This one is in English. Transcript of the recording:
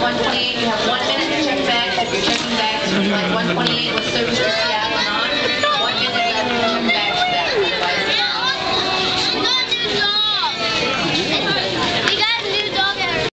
128, you have 1 minute to check back. If you're checking back, like 128 with service received.